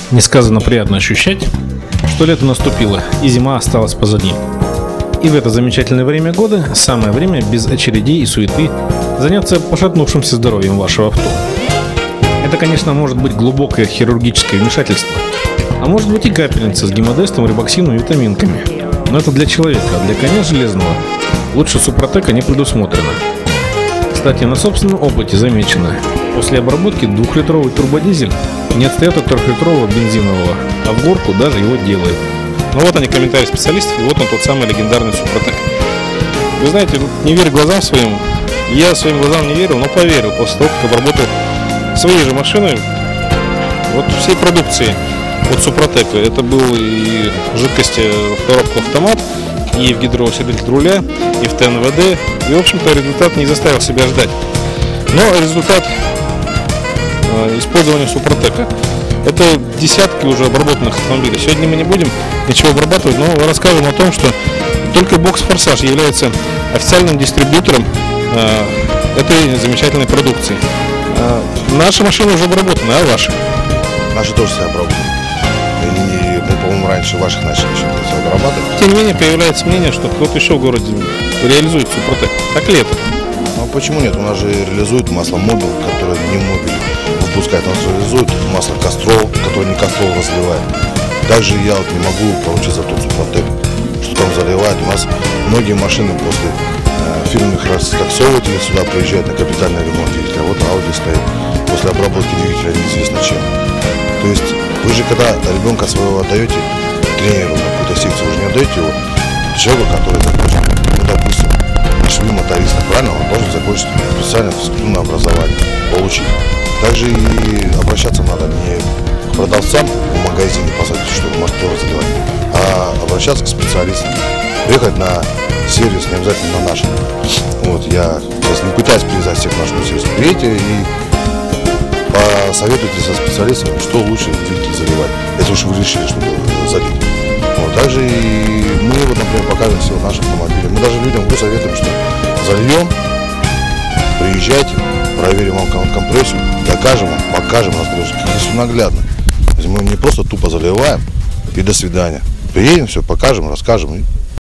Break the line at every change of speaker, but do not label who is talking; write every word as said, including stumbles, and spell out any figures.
Несказанно приятно ощущать, что лето наступило и зима осталась позади. И в это замечательное время года самое время без очередей и суеты заняться пошатнувшимся здоровьем вашего авто. Это, конечно, может быть глубокое хирургическое вмешательство, а может быть и капельница с гемодестом, рибоксином и витаминками. Но это для человека, а для коня железного лучше Супротека не предусмотрено. Кстати, на собственном опыте замечено: после обработки двухлитровый турбодизель не отстает от трехлитрового бензинового, а в горку даже его делает. Ну вот они, комментарии специалистов, и вот он, тот самый легендарный Супротек. Вы знаете, не верю глазам своим. Я своим глазам не верил, но поверил после того, как обработал свои же машины вот всей продукции от Супротека. Это был и жидкость в коробку автомат, и в гидроусилитель руля, и в ТНВД. И, в общем-то, результат не заставил себя ждать. Но результат э, использования Супротека — это десятки уже обработанных автомобилей. Сегодня мы не будем ничего обрабатывать, но расскажем о том, что только Бокс Форсаж является официальным дистрибьютором э, этой замечательной продукции. Э, наши машины уже обработаны, а ваши?
Наши тоже все обработаны. И мы, по-моему, раньше ваших начали все обрабатывать.
Тем не менее, появляется мнение, что кто-то еще в городе реализует Супротек. Так ли это?
Ну а почему нет? У нас же реализуют масло Мобил, которое не Мобил выпускает. У нас реализуют масло Кастрол, которое не Кастрол разливает. Также я вот не могу поручиться тот Супротек, что там заливает. У нас многие машины после э, фирменных растаксовывателей сюда приезжают на капитальный ремонт двигателя. Вот Audi стоит после обработки двигателя неизвестно чем. То есть вы же когда ребенка своего отдаете тренеру на какую-то секцию, вы же не отдаете его человеку, который закончил, ну, допустим, швы моториста, правильно? Он должен закончить специальное физкультурное образование, получить. Также и обращаться надо не к продавцам в магазине, посмотреть, что мотор заливать, а обращаться к специалистам. Приехать на сервис, не обязательно на наш. Вот, я сейчас не пытаюсь привязать всех к нашему сервису. Приедьте и посоветуйте со специалистами, что лучше в двигатель заливать, если уж вы решили что-то залить. Вот, также и мы, вот, например, показываем все наши автомобили. Мы даже людям советуем, что зальем, приезжайте, проверим вам компрессию, докажем вам, покажем, разберем, все наглядно. Мы не просто тупо заливаем и до свидания. Приедем, все покажем, расскажем.